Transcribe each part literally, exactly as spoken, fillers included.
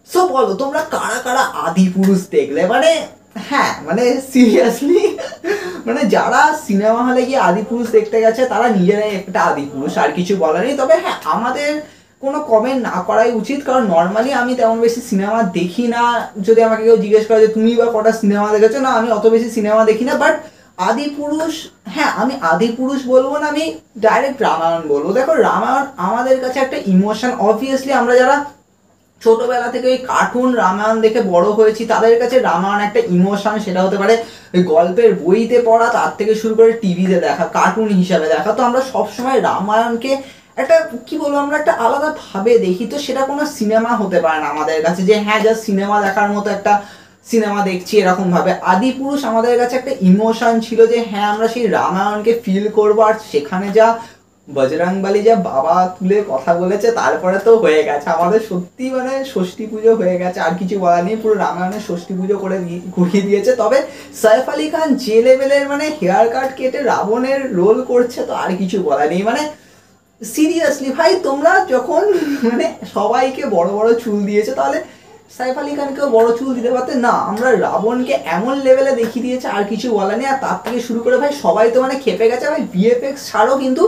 So বলো তোমরা কারা কারা আদিপুরুষ দেখলে? মানে হ্যাঁ মানে সিরিয়াসলি মানে যারা সিনেমা হলে গিয়ে আদিপুরুষ দেখতে গেছে তারা নিজেরাই একটা আদিপুরুষ, আর কিছু বলার নেই। তবে হ্যাঁ আমাদের কোনো কমেন্ট না করাই উচিত, কারণ নর্মালি আমি তেমন বেশি সিনেমা দেখি না। যদি আমাকে কেউ জিজ্ঞেস করে যে তুমি বা কটা সিনেমা দেখেছো, না আমি অত বেশি সিনেমা দেখি না। বাট আদিপুরুষ, হ্যাঁ আমি আদিপুরুষ বলবো না, আমি ডাইরেক্ট রামায়ণ বলবো। দেখো রামায়ণ আমাদের কাছে একটা ইমোশন, অবভিয়াসলি আমরা যারা ছোটবেলা থেকে ওই কার্টুন রামায়ণ দেখে বড় হয়েছি তাদের কাছে রামায়ণ একটা ইমোশন। সেটা হতে পারে ওই গল্পের বইতে পড়া, তার থেকে শুরু করে টিভিতে দেখা, কার্টুন হিসাবে দেখা। তো আমরা সবসময় রামায়ণকে একটা কি বলবো, আমরা একটা আলাদা ভাবে দেখি। তো সেটা কোনো সিনেমা হতে পারে না আমাদের কাছে যে হ্যাঁ জাস্ট সিনেমা দেখার মতো একটা সিনেমা দেখছি এরকম ভাবে। আদিপুরুষ আমাদের কাছে একটা ইমোশন ছিল যে হ্যাঁ আমরা সেই রামায়ণকে ফিল করবো। আর সেখানে যা বজরংবলী যা বাবা তুলে কথা বলেছে তারপরে তো হয়ে গেছে আমাদের সত্যি, মানে ষষ্ঠী পুজো হয়ে গেছে, আর কিছু বলার নেই। পুরো রামায়ণের ষষ্ঠী পুজো করে ঘুরিয়ে দিয়েছে। তবে সাইফ আলী খান যে লেভেলের মানে হেয়ার কাট কেটে রাবণের রোল করছে, তো আর কিছু বলার নেই। মানে সিরিয়াসলি ভাই তোমরা যখন মানে সবাইকে বড় বড় চুল দিয়েছে, তাহলে সাইফ আলী খানকেও বড় চুল দিতে পারতে না? আমরা রাবণকে এমন লেভেলে দেখিয়ে দিয়েছে, আর কিছু বলার নেই। আর তার থেকে শুরু করে ভাই সবাই তো মানে খেপে গেছে ভাই। ভিএফএক্স ছাড়ো কিন্তু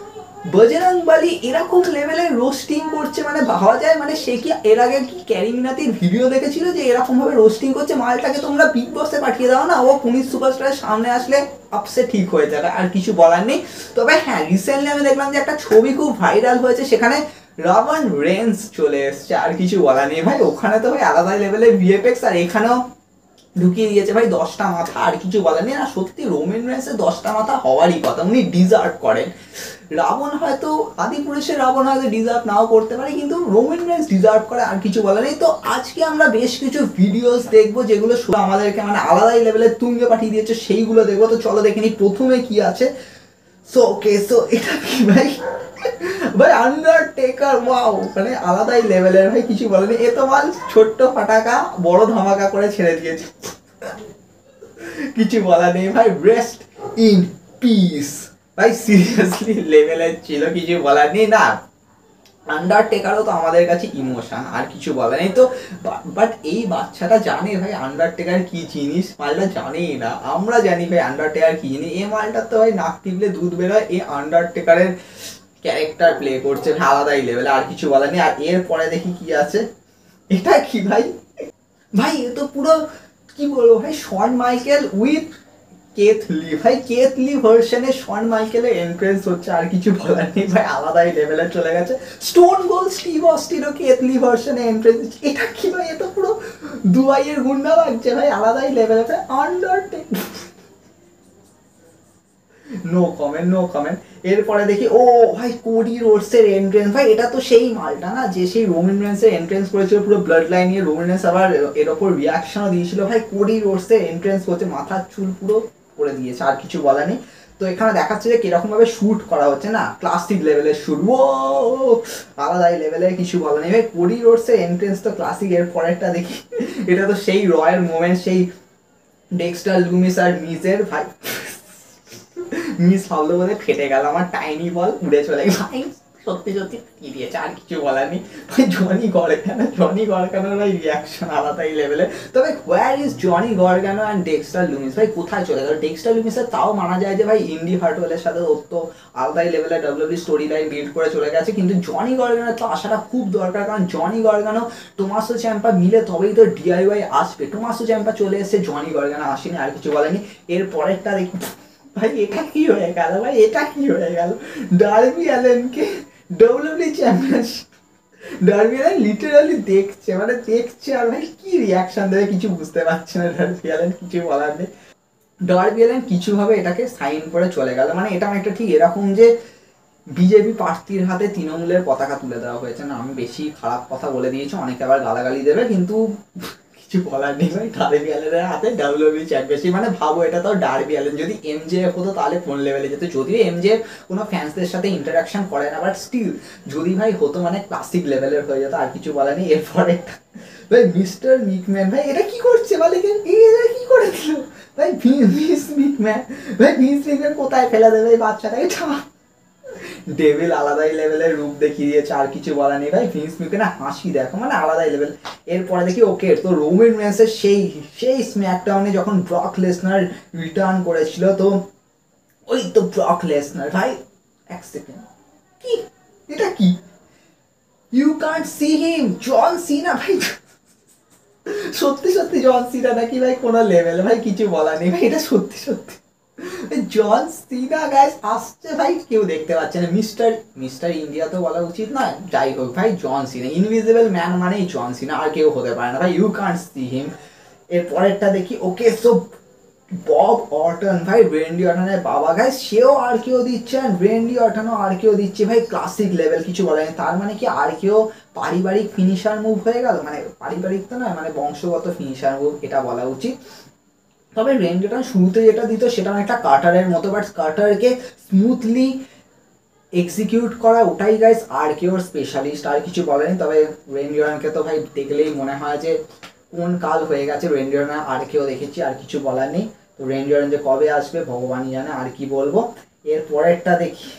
বজরংবলী এরকম লেভেলের রোস্টিং করছে, মানে ভাবা যায় মানে সে কি এর আগে কি ক্যারি মিনাতির ভিডিও দেখেছিল যে এরকম ভাবে রোস্টিং করছে? মালটাকে তোমরা বিগ বসে পাঠিয়ে দাও না, ও পুলিশ সুপারস্টারের সামনে আসলে আপসে ঠিক হয়ে যাবে, আর কিছু বলার নেই। তবে হ্যাঁ রিসেন্টলি আমি দেখলাম যে একটা ছবি খুব ভাইরাল হয়েছে, সেখানে রাভান রেঞ্জ চলে এসছে, আর কিছু বলার নেই ভাই। ওখানে তো ভাই আলাদা লেভেলের ভিএফএক্স, আর এখানেও ঢুকিয়ে দিয়েছে ভাই দশটা মাথা, আর কিছু বলার নেই। আর সত্যি রোমান রেন্সের দশটা মাথা হওয়ারই কথা, উনি ডিজার্ভ করেন। রাবণ হয়তো আদিপুরুষের রাবণ হয়তো ডিজার্ভ নাও করতে পারে, কিন্তু রোমান রেন্স ডিজার্ভ করে, আর কিছু বলার নেই। তো আজকে আমরা বেশ কিছু ভিডিওস দেখবো যেগুলো আমাদেরকে মানে আলাদাই লেভেলের তুঙ্গে পাঠিয়ে দিয়েছে, সেইগুলো দেখবো। তো চলো দেখে নিই প্রথমে কি আছে। সো ওকে, সো এটা কি ভাই ভাই আন্ডারটেকার, ওয়াও মানে আলাদাই লেভেলের ভাই, কিছু বলেনি। এ তো মাল ছোট্ট ফাটাকা বড় ধামাকা করে ছেড়ে দিয়েছে, কিছু বলা নেই ভাই। রেস্ট ইন পিস ভাই, সিরিয়াসলি লেভেলের ছিল, কিছু বলার নেই। না আন্ডারটেকারও তো আমাদের কাছে ইমোশন, আর কিছু বলার নেই। তো বাট এই বাচ্চাটা জানে ভাই আন্ডারটেকার কি জিনিস, মালটা জানেই না। আমরা জানি ভাই আন্ডারটেকার কি জিনিস। এ মালটার তো ভাই নাক টিপলে দুধ বেরোয়, এই আন্ডারটেকারের ক্যারেক্টার প্লে করছে আলাদাই লেভেলে, আর কিছু বলার নেই। আর এরপরে দেখি কি আছে। এটা কি ভাই, ভাই এ তো পুরো কি বলবো ভাই, শন মাইকেল উইথ কেথ লি ভাই, কেথ লি ভার্সনে শন মাইকেলের এন্ট্রেন্স হচ্ছে, আর কিছু বলার নেই ভাই, আলাদাই লেভেলে চলে গেছে। স্টোন কোল্ড স্টিভ অস্টিনও কেথ লি ভার্সনে এন্ট্রেন্স, এটা কি ভাই, এ তো পুরো দুবাইয়ের গুন্ডা লাগছে ভাই, আলাদাই লেভেলে। Undertaker no comment, no comment. এরপরে দেখি ও ভাই কোডি রোডসের এন্ট্রেন্স, ভাই এটা তো সেই মালটা না যে সেই রোমান রেন্সের এন্ট্রেন্স করেছিল পুরো ব্লাড লাইন নিয়ে। রোমান রেন্স আবার এর ওপর রিয়াকশনও দিয়েছিল ভাই। কোডি রোডসের এন্ট্রেন্স করছে, মাথার চুল পুরো করে দিয়েছে, আর কিছু বলা নেই। তো এখানে দেখাচ্ছে যে কিরকম ভাবে শুট করা হচ্ছে, না ক্লাসিক লেভেলের শুট, ও আলাদাই লেভেলের, কিছু বলা নেই ভাই। কোডি রোডসের এন্ট্রেন্স তো ক্লাসিক। এর পরেরটা দেখি, এটা তো সেই রয়্যাল মোমেন্ট, সেই ডেক্সটার লুমিস আর মিজের ভাই। মিস ভাবলো বলে ফেটে গেল আমার টাইনি বল, উড়ে চলে গেল ভাই, সত্যি সত্যি কি দিয়েছে, আর কিছু বলার নেই ভাই। জনি গরগানো, জনি গরগানোর ভাই রিয়াকশন আলাদাই লেভেলে। তবে where is Johnny Gargano and Dexter Lumis, ভাই কোথায় চলে গেল? ডেক্সটার লুমিসের তাও মানা যায় যে ভাই ইন্ডি হার্টওয়েলের সাথে ওর তো আলাদাই লেভেলে ডাব্লিউডাব্লিউ স্টোরি লাইন বিল্ড করে চলে গেছে, কিন্তু জনি গরগানোর তো আসাটা খুব দরকার, কারণ জনি গরগানো টোমাসো চ্যাম্পা মিলে তবেই তো ডিআইওয়াই আসবে। টোমাসো চ্যাম্পা চলে এসেছে, জনি গরগানো আসেনি, আর কিছু বলেনি। এর পরেরটা দেখি ভাই, এটা কি হয়ে গেল ভাই, এটা কি হয়ে গেল? ডার্বি অ্যালেনকে W W championship, Darby Allen literally দেখছে, মানে দেখছে, আর ভাই কি রিয়াকশন দেবে কিছু বুঝতে পারছে না ডার্বি অ্যালেন, কিছু বলার নেই। ডার্বি অ্যালেন কিছুভাবে এটাকে সাইন করে চলে গেল, মানে এটা অনেকটা ঠিক এরকম যে বিজেপি প্রার্থীর হাতে তৃণমূলের পতাকা তুলে দেওয়া হয়েছে। না আমি বেশি খারাপ কথা বলে দিয়েছি, অনেকে আবার গালাগালি দেবে, কিন্তু কিছু বলার নেই ভাই। ডার্বি অ্যালেনের হাতে ডাব্লিউডাব্লিউ চ্যাম্পিয়নশিপ, মানে ভাবো এটা তো ডার্বি অ্যালেন, যদি এমজেএফ হতো তাহলে কোন লেভেলে যেত। যদিও এমজেএফ কোনো ফ্যান্সদের সাথে ইন্টারাকশন করে না, বাট স্টিল যদি ভাই হতো মানে ক্লাসিক লেভেলের হয়ে যেত, আর কিছু বলার নেই। এরপরে ভাই মিস্টার মিকম্যান, ভাই এটা কি করছে মালিক, এটা কি করে দিল ভাই? ভিন্স মিকম্যান, ভাই ভিন্স মিকম্যান কোথায় ফেলে দেবে এই বাচ্চাটাকে? ডেভিল আলাদাই লেভেলের রূপ দেখিয়ে দিয়েছে, আর কিছু বলা নেই ভাই। ভিন্স মিকম্যান হাসি দেখো, মানে আলাদাই লেভেল। এরপরে দেখি ওকে তো রোমান রেইন্সের সেই সেই স্ম্যাকডাউনে যখন ব্রক লেসনার রিটার্ন করেছিল, তো ওই তো ব্রক লেসনার ভাই এক সেকেন্ড কি এটা কি you can't see him John Cena ভাই, সত্যি সত্যি জন সিনা নাকি ভাই কোনো লেভেল ভাই কিছু বলার নেই ভাই, এটা সত্যি সত্যি জন সিনা গাইস আসছে ভাই, কেউ দেখতে পাচ্ছে না, মিস্টার মিস্টার ইন্ডিয়া তো বলা উচিত নয়, যাই হোক ভাই জন সিনা ইনভিজিবল ম্যান মানেই জন সিনা, আর কেউ হতে পারে না ভাই, ইউ কান্ট সি হিম। এর পরেরটা দেখি ওকে সো বব অর্টন ভাই রেন্ডি অর্টনের বাবা গাইস, সেও আর কেউ দিচ্ছে, রেন্ডি অর্টনও আর কেউ দিচ্ছে ভাই, ক্লাসিক লেভেল কিছু বলেনি, তার মানে কি আর কেউ পারিবারিক ফিনিশার মুভ হয়ে গেল, মানে পারিবারিক তো নয় মানে বংশগত ফিনিশার মুভ এটা বলা উচিত। তবে রেন্ডি অর্টন শুরুতে যেটা দিত সেটা অনেকটা কাটারের মতো, বাট কাটারকে স্মুথলি এক্সিকিউট করা ওটাই গাইস আর কেউ স্পেশালিস্ট, আর কিছু বলেনি। তবে রেন্ডি অর্টনকে তো ভাই দেখলেই মনে হয় যে কোন কাল হয়ে গেছে, রেন্ডি অর্টন আর কেউ দেখেছি, আর কিছু বলার নেই। তো রেন্ডি অর্টন যে কবে আসবে ভগবানই জানে, আর কি বলবো। এর পরেরটা দেখি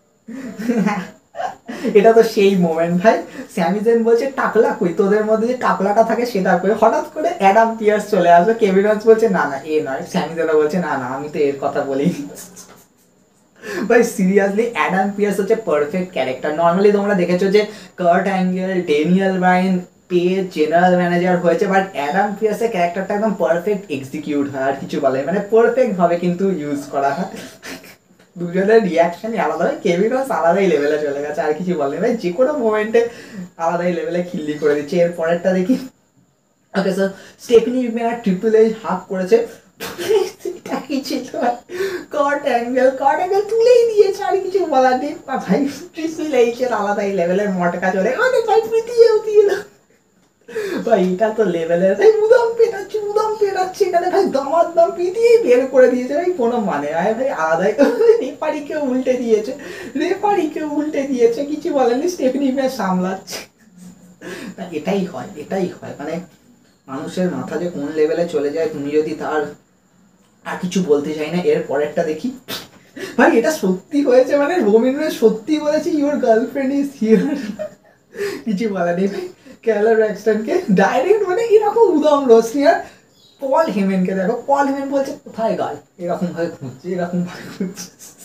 এটা তো সেই মোমেন্ট ভাই, স্যামি জেন বলছে টাকলা কই, তোদের মধ্যে যে টাকলাটা থাকে সেটা কই, হঠাৎ করে অ্যাডাম পিয়ার্স চলে আসবে, কেভিন ওয়েন্স বলছে না না এ নয়, স্যামি জেনও বলছে না না আমি তো এর কথা বলিনি ভাই সিরিয়াসলি অ্যাডাম পিয়ার্স হচ্ছে পারফেক্ট ক্যারেক্টার। নর্মালি তোমরা দেখেছো যে কার্ট অ্যাঙ্গেল, ড্যানিয়েল ব্রায়ান পে জেনারেল ম্যানেজার হয়েছে, বাট অ্যাডাম পিয়ার্সের ক্যারেক্টারটা একদম পারফেক্ট এক্সিকিউট হয়, আর কিছু বলে মানে পারফেক্ট ভাবে কিন্তু ইউজ করা হয়, দুজনের রিয়াকশনই আলাদা হয়, কেভিন ওয়েন্স আলাদাই লেভেলে চলে গেছে, আর কিছু বলে ভাই যে কোনো মোমেন্টে আলাদাই লেভেলে খিল্লি করে দিচ্ছে। এর পরেরটা দেখি okay sir Stephanie McMahon Triple H হাফ করেছে, এটা কি ছিল কট অ্যাঙ্গেল, কট অ্যাঙ্গেল তুলেই দিয়েছে, আর কিছু বলার নেই ভাই, ট্রিপল এইচের আলাদাই লেভেলের মটকা চলে অনেক ভাই পিটিয়েও দিল ভাই, এটা তো লেভেলের ভাই, উদম পেটাচ্ছে উদম পেটাচ্ছে এখানে ভাই, দামার দাম পিটিয়েই বের করে দিয়েছে ভাই, কোনো মানে হয় ভাই, আলাদাই রেফারিকেও উল্টে দিয়েছে, রেফারিকেও উল্টে দিয়েছে, কিছু বলেনি, স্টেফনি ম্যাচ সামলাচ্ছে। এটাই হয় এটাই হয় মানে মানুষের মাথা যে কোন লেভেলে চলে যায় তুমি যদি তার আর কিছু বলতে চাই না। এর পরেরটা দেখি ভাই এটা সত্যি হয়েছে, মানে রোমিন সত্যি বলেছে ইউর গার্লফ্রেন্ড ইজ হিয়ার, কিছু বলা নেই ভাই, কেলার র্যাক্সটনকে ডাইরেক্ট মানে এরকম উদম রোশনি, আর পল হেমেনকে দেখো, পল হেমেন বলছে কোথায় গাল, এরকম ভাবে খুঁজছে এরকম ভাবে খুঁজছে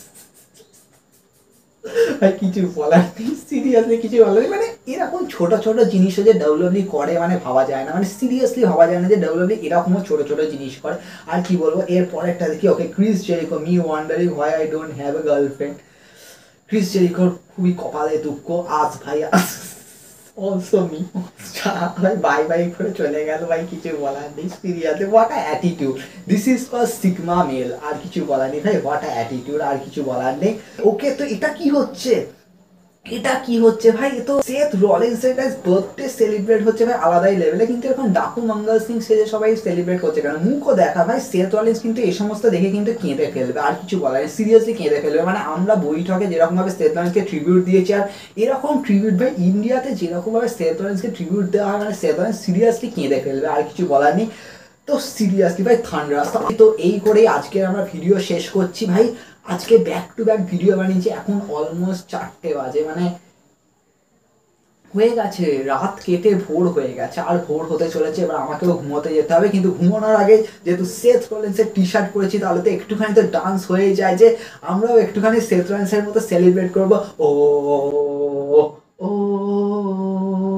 ভাই, কিছু বলার নেই সিরিয়াসলি কিছু বলার নেই, মানে এরকম ছোট ছোট জিনিসও যে ডাব্লিউডাব্লিউ করে মানে ভাবা যায় না, মানে সিরিয়াসলি ভাবা যায় না যে ডাব্লিউডাব্লিউ এরকমও ছোট ছোট জিনিস করে। আর কি বলবো, এর পরেরটা দেখি okay Chris Jericho me wondering why I don't have a girlfriend, Chris জেরিকোর খুবই কপালে দুঃখ, আজ ভাই আজ অলসো মি ভাই বাই বাই করে চলে গেল ভাই, কিছু বলার নেই seriously, what a attitude, this is call sigma male, আর কিছু বলার নেই ভাই, হোয়াট আ অ্যাটিটিউড, আর কিছু বলার নেই। ওকে তো এটা কি হচ্ছে, এটা কি হচ্ছে ভাই, এ তো সেথ রলিন্সের বার্থডে সেলিব্রেট হচ্ছে ভাই আলাদাই লেভেলে, কিন্তু এখন ডাকু মঙ্গল সিং সেজে সবাই সেলিব্রেট করছে কেন, মুখও দেখা ভাই, সেথ রলিন্স কিন্তু এই সমস্ত দেখে কিন্তু কেঁদে ফেলবে, আর কিছু বলার নেই সিরিয়াসলি কেঁদে ফেলবে, মানে আমরা বৈঠকে যেরকম ভাবে সেথ রলিন্সকে ট্রিবিউট দিয়েছি, আর এরকম ট্রিবিউট ভাই ইন্ডিয়াতে যেরকম ভাবে সেথ রলিন্সকে ট্রিবিউট দেওয়া হয়, মানে সেথ রলিন্স সিরিয়াসলি কেঁদে ফেলবে, আর কিছু বলার নেই। তো সিরিয়াসলি ভাই থান্ডার, তো এই করেই আজকে আমরা ভিডিও শেষ করছি ভাই, আজকে ব্যাক টু ব্যাক ভিডিও বানিয়েছি, এখন অলমোস্ট চারটে বাজে, মানে হয়ে গেছে রাত কেটে ভোর হয়ে গেছে, আর ভোর হতে চলেছে, এবার আমাকেও ঘুমোতে যেতে হবে, কিন্তু ঘুমানোর আগে যেহেতু সেথ রলিন্সের টি শার্ট পরেছি তাহলে তো একটুখানি তো ডান্স হয়ে যায়, যে আমরাও একটুখানি সেথ রলিন্সের মতো সেলিব্রেট করবো, ও ও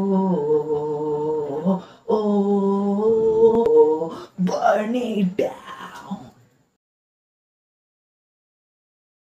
ও বার্ন ইট ডাউন।